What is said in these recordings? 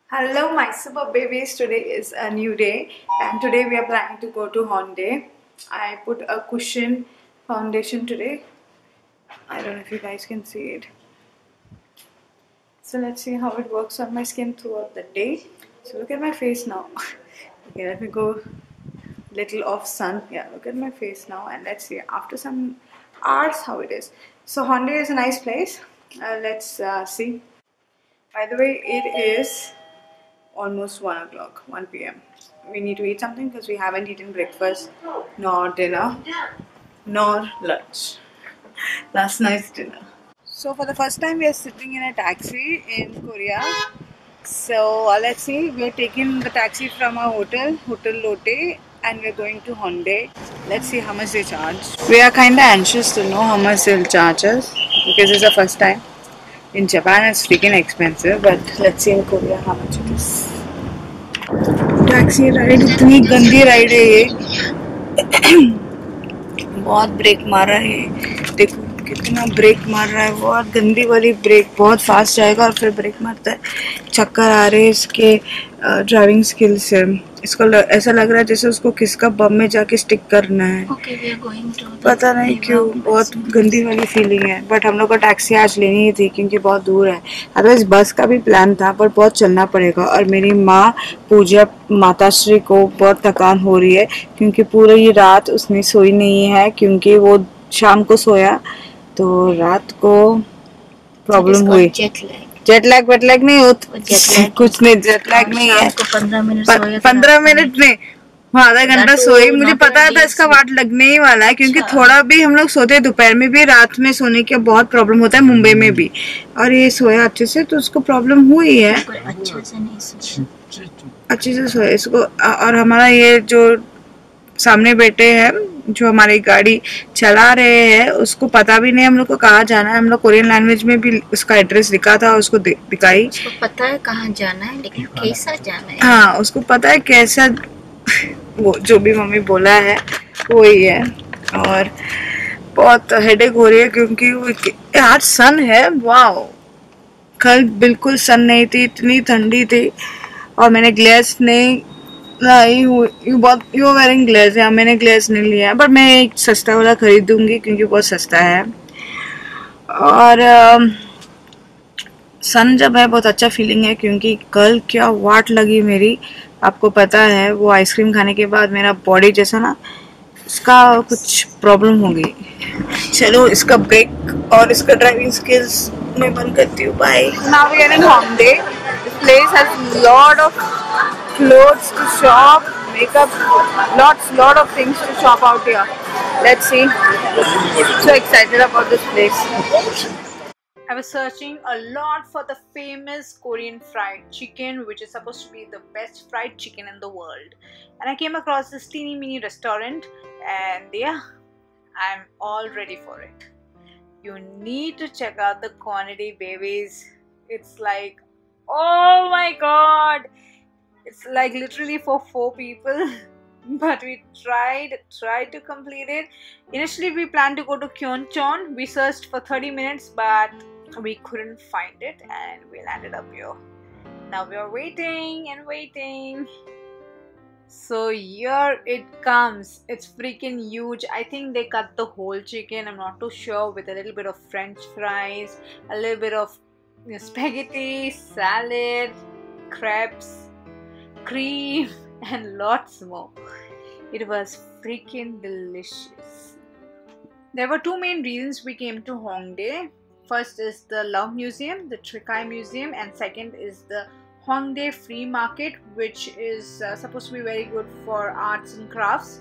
Hello, my super babies. Today is a new day, and today we are planning to go to Hyundai. I put a cushion foundation today. I don't know if you guys can see it. So let's see how it works on my skin throughout the day. So look at my face now. Okay, let me go little off sun. Yeah, look at my face now, and let's see after some hours how it is. So Hyundai is a nice place. Let's see. By the way, it is almost 1 o'clock, 1 p.m. We need to eat something because we haven't eaten breakfast, nor dinner, nor lunch. Last night's dinner. So, for the first time, we are sitting in a taxi in Korea. So, let's see. We are taking the taxi from our hotel, Hotel Lotte, and we're going to Hyundai. Let's see how much they charge. We are kind of anxious to know how much they'll charge us because it's the first time. In Japan, it's freaking expensive, but let's see in Korea how much it is. Taxi ride इतनी गंदी ride है ये बहुत break मार रहा है ये देखो कितना ब्रेक मार रहा है बहुत गंदी वाली ब्रेक बहुत फास्ट जाएगा और फिर ब्रेक मारता है चक्कर आ रहे हैं इसके ड्राइविंग स्किल से इसको ऐसा लग रहा है जैसे उसको किसका बम में जाके स्टिक करना है पता नहीं क्यों बहुत गंदी वाली फीलिंग है बट हम लोग को टैक्सी आज लेनी ही थी क्योंकि बहुत दूर है अदरवाइज बस का भी प्लान था पर बहुत चलना पड़ेगा और मेरी माँ पूजा माताश्री को बहुत थकान हो रही है क्योंकि पूरी रात उसने सोई नहीं है क्योंकि वो शाम को सोया तो रात को प्रॉब्लम हुई जेट लैग वेट लैग नहीं हो कुछ नहीं जेट लैग नहीं है 15 मिनट नहीं आधा घंटा सोई मुझे पता था इसका वाट लगने ही वाला है क्योंकि थोड़ा भी हम लोग सोते दोपहर में भी रात में सोने का बहुत प्रॉब्लम होता है मुंबई में भी और ये सोया अच्छे से तो उसको प्रॉब्लम हुई है अच्छे से सोया इसको और हमारा ये जो सामने बैठे हैं जो हमारी गाड़ी चला रहे हैं उसको पता भी नहीं हम लोग को कहाँ जाना है हम लोग कोरियन लैंग्वेज में भी उसका एड्रेस लिखा था उसको दिखाई उसको पता है कहाँ जाना है लेकिन कैसा जाना है हाँ उसको पता है कैसा वो जो भी मम्मी बोला है वही है और बहुत हेडेक हो रही है क्योंकि आज सन है वाओ कल बिल्कुल सन नहीं थी इतनी ठंडी थी और मैंने ग्लेस नहीं बहुत यू वेयरिंग ग्लेस है मैंने ग्लेस नहीं लिया बट मैं एक सस्ता वाला खरीदूंगी क्योंकि बहुत सस्ता है और सन जब है बहुत अच्छा फीलिंग है क्योंकि कल क्या वाट लगी मेरी आपको पता है वो आइसक्रीम खाने के बाद मेरा बॉडी जैसा ना इसका कुछ प्रॉब्लम हो गई चलो इसका ब्रेक और इसका ड्राइविंग स्किल्स मैं बंद करती हूँ bye now we are in Hyundai this place has lot of clothes to shop, makeup, lot of things to shop out here. Let's see. So excited about this place. I was searching a lot for the famous Korean fried chicken, which is supposed to be the best fried chicken in the world. And I came across this teeny mini restaurant, and yeah, I'm all ready for it. You need to check out the quantity, babies. It's like, oh my god! It's like literally for 4 people but we tried to complete it. Initially we planned to go to Kyeonchon. We searched for 30 minutes but we couldn't find it and we landed up here. Now we are waiting and waiting. So here it comes. It's freaking huge. I think they cut the whole chicken, I'm not too sure, with a little bit of french fries, a little bit of spaghetti, salad, crepes, cream and lots more. It was freaking delicious. There were 2 main reasons we came to Hyundai. First is the Love Museum, the Trikai Museum, and second is the Hyundai Free Market, which is supposed to be very good for arts and crafts.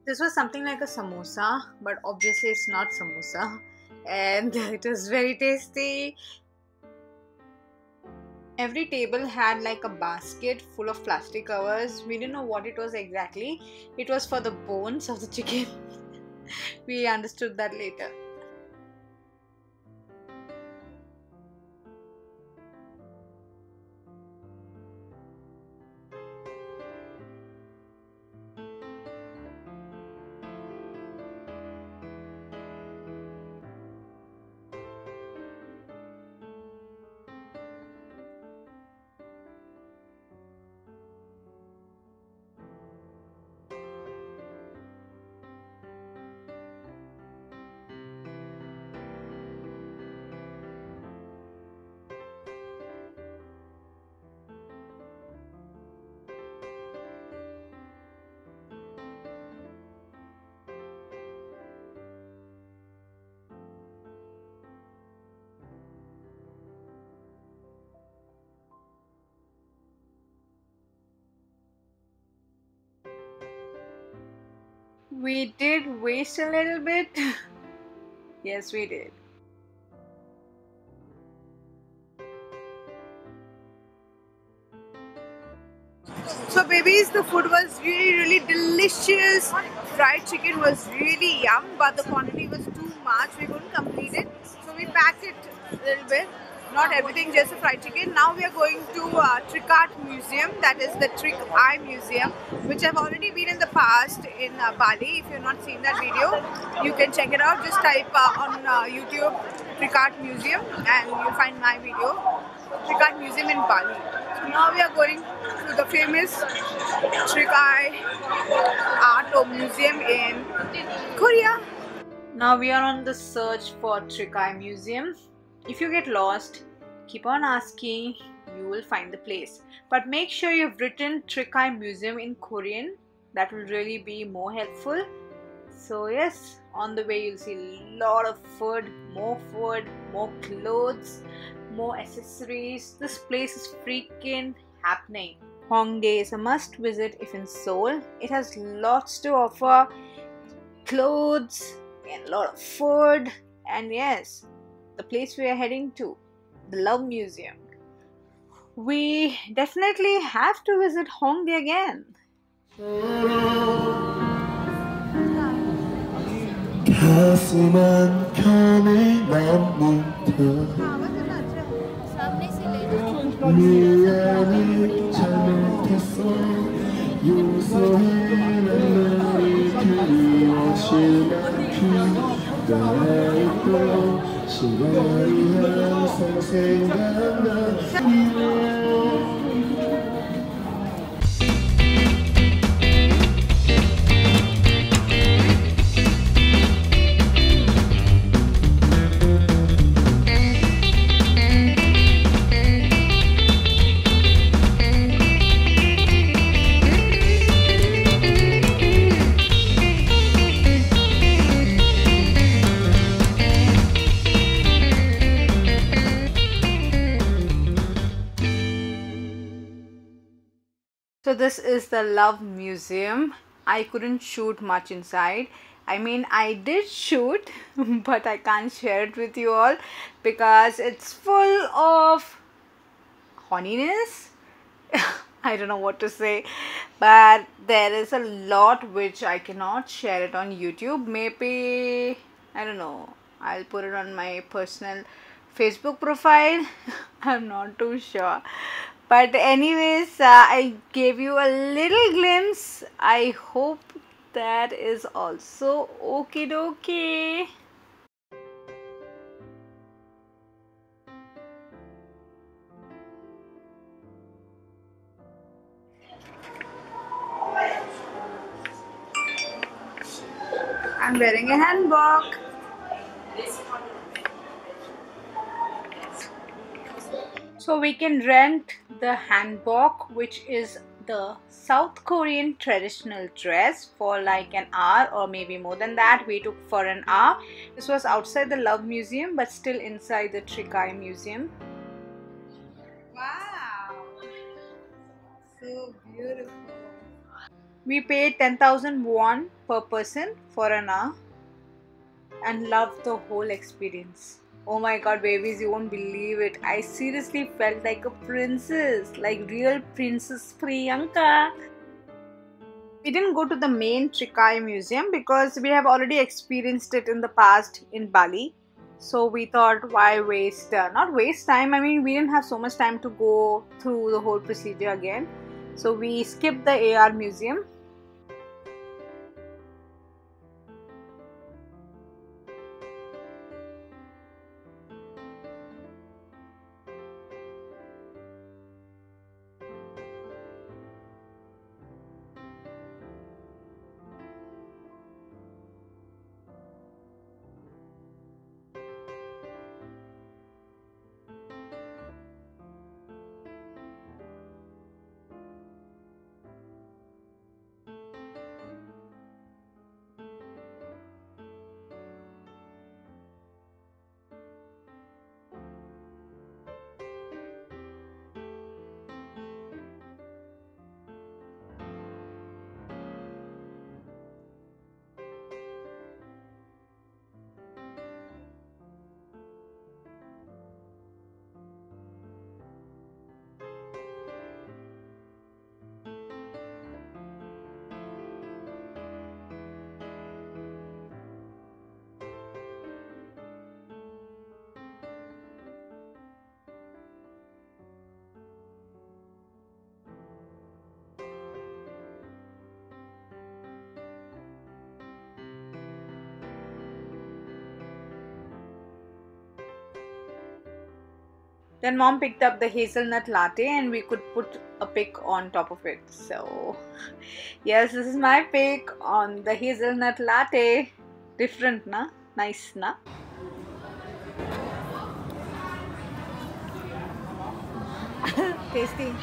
This was something like a samosa, but obviously it's not samosa, and it was very tasty. Every table had like a basket full of plastic covers. We didn't know what it was exactly. It was for the bones of the chicken. We understood that later. We did waste a little bit. Yes, we did. So babies, the food was really delicious. Fried chicken was really yum, but the quantity was too much. We couldn't complete it, so we packed it a little bit. Not everything, just a fried chicken. Now we are going to Trick Art Museum, that is the Trick Eye Museum, which I've already been in the past in Bali. If you've not seen that video, you can check it out. Just type on YouTube Trick Art Museum and you'll find my video. Trick Art Museum in Bali. So now we are going to the famous Trick Eye Art or Museum in Korea. Now we are on the search for Trick Eye Museum. If you get lost, keep on asking, you will find the place. But make sure you've written Trick Eye Museum in Korean. That will really be more helpful. So yes, on the way you'll see a lot of food, more clothes, more accessories. This place is freaking happening. Hongdae is a must visit if in Seoul. It has lots to offer, clothes and a lot of food, and yes, the place we are heading to, the Love Museum. We definitely have to visit Hongdae again. So this is the Love Museum. I couldn't shoot much inside. I mean, I did shoot, but I can't share it with you all because it's full of horniness. I don't know what to say, but there is a lot which I cannot share it on YouTube. Maybe, I don't know, I'll put it on my personal Facebook profile. I'm not too sure. But anyways, I gave you a little glimpse. I hope that is also okie dokie. I'm wearing a hanbok. So we can rent the hanbok, which is the South Korean traditional dress, for like an hour or maybe more than that. We took for an hour. This was outside the Love Museum but still inside the Trick Eye Museum. Wow, so beautiful. We paid 10,000 won per person for an hour and loved the whole experience. Oh my god, babies, you won't believe it. I seriously felt like a princess, like real Princess Priyanka. We didn't go to the main Trikai Museum because we have already experienced it in the past in Bali. So we thought, why waste, not waste time. I mean, we didn't have so much time to go through the whole procedure again. So we skipped the AR museum. Then mom picked up the hazelnut latte and we could put a pic on top of it. So yes, this is my pic on the hazelnut latte. Different, na? Nice, na? Tasty.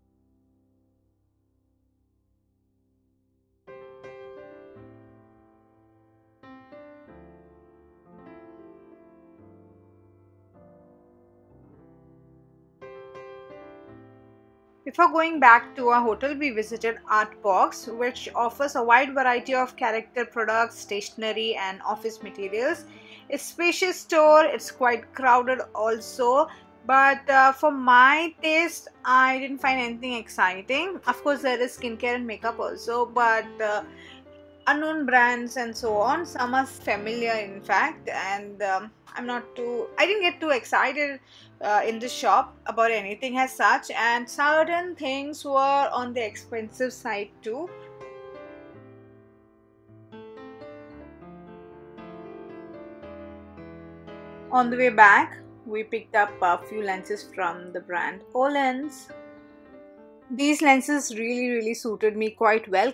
Before going back to our hotel, we visited Artbox, which offers a wide variety of character products, stationery, and office materials. It's a spacious store, it's quite crowded also, but for my taste, I didn't find anything exciting. Of course, there is skincare and makeup also, but unknown brands and so on, some are familiar in fact, and I didn't get too excited in the shop about anything as such, and certain things were on the expensive side too. On the way back, we picked up a few lenses from the brand Olens. These lenses really suited me quite well.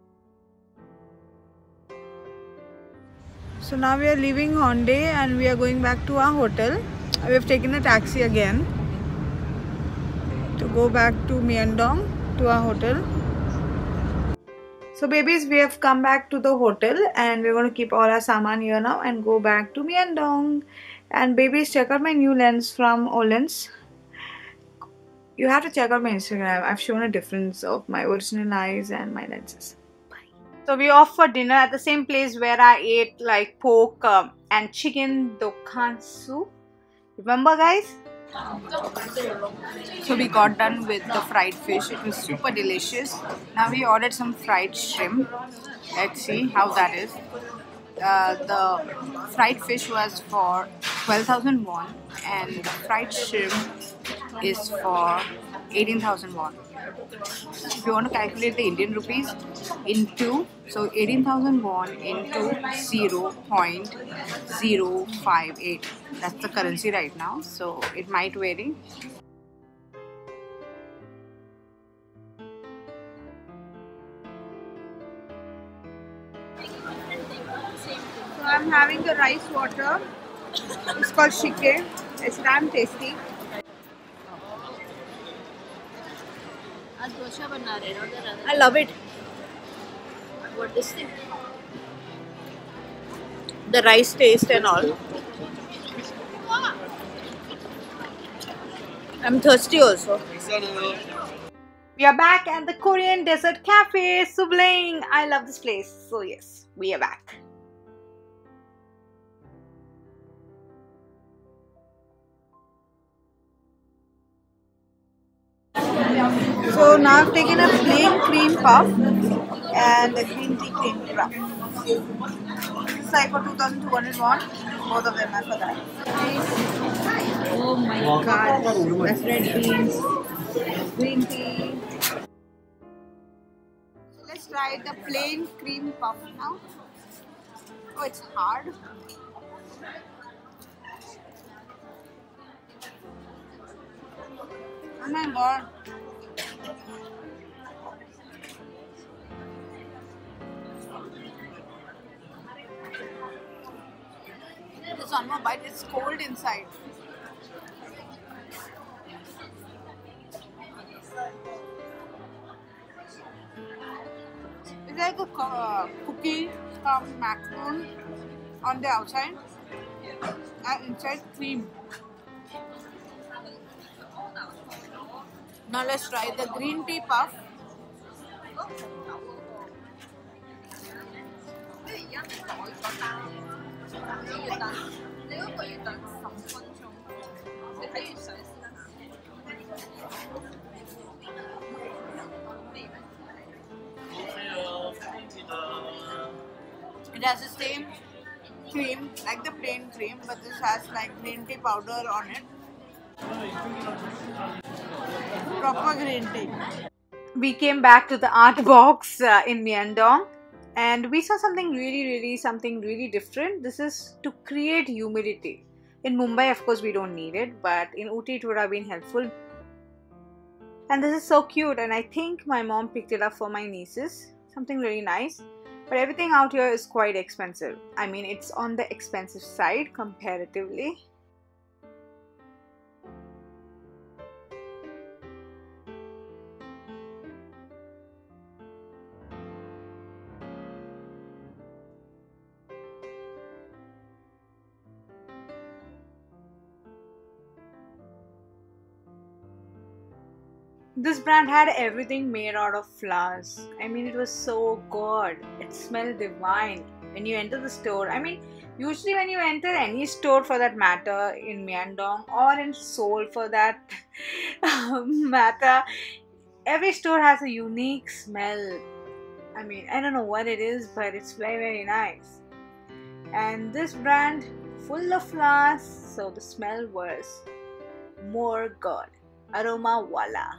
So now we are leaving Hyundai and we are going back to our hotel. We have taken a taxi again to go back to Myeongdong to our hotel. So babies, we have come back to the hotel and we're going to keep all our saman here now and go back to Myeongdong. And babies, check out my new lens from Olens. You have to check out my Instagram. I've shown a difference of my original eyes and my lenses. So we off for dinner at the same place where I ate like pork and chicken dokkansu. Remember, guys? So we got done with the fried fish. It was super delicious. Now we ordered some fried shrimp. Let's see how that is. The fried fish was for 12,000 won and the fried shrimp is for 18,000 won. If you want to calculate the Indian rupees into, so 18,000 won into 0.058. That's the currency right now, so it might vary. So I'm having the rice water. It's called shike. It's damn tasty. I love it. What is it? The rice taste and all. I'm thirsty also. We are back at the Korean Desert Cafe, Subling. I love this place. So yes, we are back. So now I've taken a plain cream puff and a green tea cream puff. It's like for 2,200 won. Both of them are for that. Oh my god, that's red beans, green tea. So let's try the plain cream puff now. Oh, it's hard. Oh my god. There's one more bite, it's cold inside. It's like a cookie from macaron on the outside and inside cream. Now let's try the green tea puff. It has the same cream like the plain cream, but this has like green tea powder on it. Proper green tea. We came back to the art box in Myeongdong and we saw something really different. This is to create humidity. In Mumbai, of course, we don't need it, but in Ooty it would have been helpful. And this is so cute, and I think my mom picked it up for my nieces. Something really nice. But everything out here is quite expensive. I mean, it's on the expensive side comparatively. This brand had everything made out of flowers. I mean, it was so good. It smelled divine. When you enter the store, I mean, usually when you enter any store for that matter, in Myeongdong or in Seoul for that matter, every store has a unique smell. I mean, I don't know what it is, but it's very nice. And this brand, full of flowers, so the smell was more good. Aroma Wala.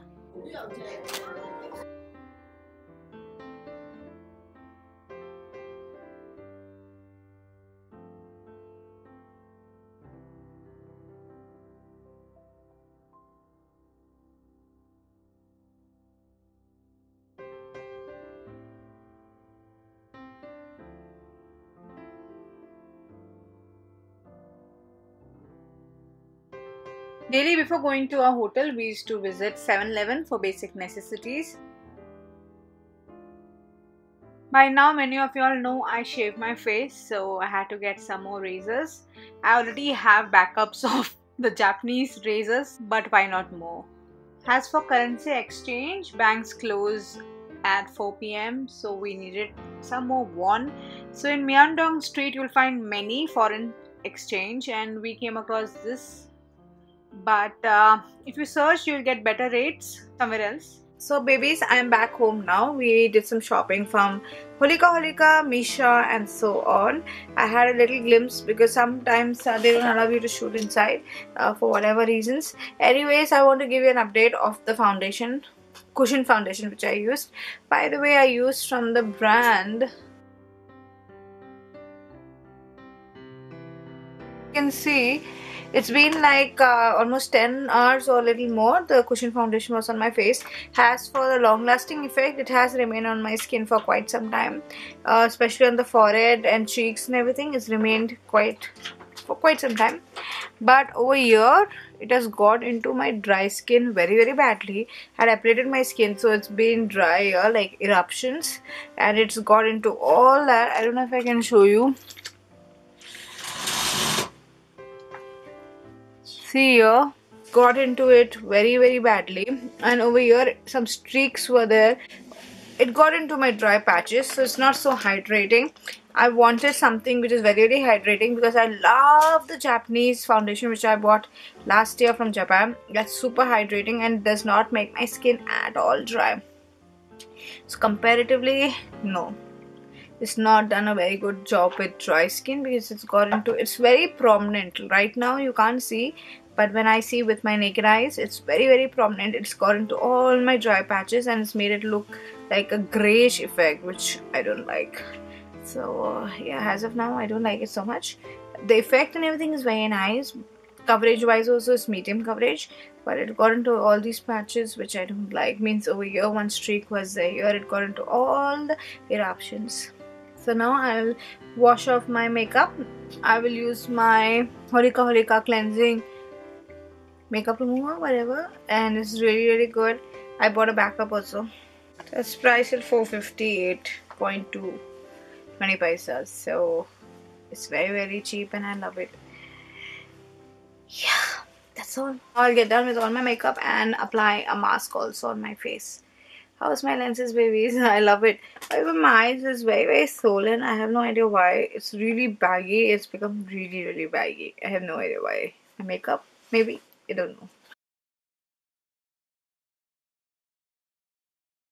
Daily before going to our hotel, we used to visit 7-Eleven for basic necessities. By now, many of y'all know I shave my face, so I had to get some more razors. I already have backups of the Japanese razors, but why not more? As for currency exchange, banks close at 4 p.m. so we needed some more won. So in Myeongdong Street, you'll find many foreign exchange, and we came across this. But if you search, you'll get better rates somewhere else. So babies, I'm back home now. We did some shopping from Holika, Misha and so on. I had a little glimpse because sometimes they don't allow you to shoot inside for whatever reasons. Anyways, I want to give you an update of the foundation, cushion foundation, which I used. By the way, I used from the brand. You can see it's been like almost 10 hours or a little more. The cushion foundation was on my face. As for the long lasting effect, it has remained on my skin for quite some time, especially on the forehead and cheeks and everything. It's remained for quite some time. But over here, it has got into my dry skin very badly. I had updated my skin, so it's been dry, like eruptions, and it's got into all that. I don't know if I can show you. See here, got into it very badly, and over here some streaks were there. It got into my dry patches, so it's not so hydrating. I wanted something which is very hydrating because I love the Japanese foundation which I bought last year from Japan. That's super hydrating and does not make my skin at all dry. So comparatively, no, it's not done a very good job with dry skin because it's very prominent. Right now you can't see, but when I see with my naked eyes, it's very prominent. It's got into all my dry patches and it's made it look like a grayish effect, which I don't like. So yeah, as of now I don't like it so much. The effect and everything is very nice. Coverage wise also it's medium coverage, but it got into all these patches which I don't like. Means over here one streak was there, here it got into all the eruptions. So now I'll wash off my makeup. I will use my Holika cleansing makeup remover, whatever, and it's really good. I bought a backup also. It's priced at 458.2 20 paisas, so it's very cheap and I love it. Yeah, that's all. I'll get done with all my makeup and apply a mask also on my face. How's my lenses, babies? I love it. However, my eyes is very swollen. I have no idea why. It's really baggy. It's become really baggy. I have no idea why. My makeup, maybe. I don't know.